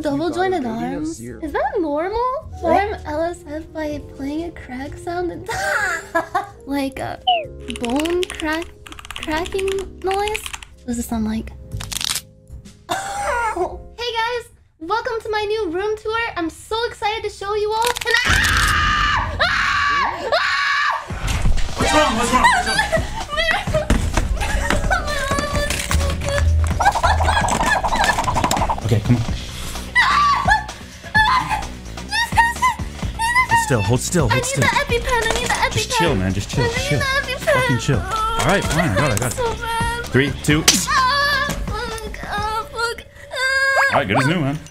double jointed arms? Is that normal? Form LSF by playing a crack sound and like a bone cracking noise? What does it sound like? Hey guys, welcome to my new room tour. I'm so excited to show you all. What's wrong? What's wrong? Okay, come on. Hold still. I need the EpiPen. Just chill, man. Just chill. Chill. Fucking chill. All right, fine. I got it. So bad. 3, 2. Fuck. All right, good as new, man.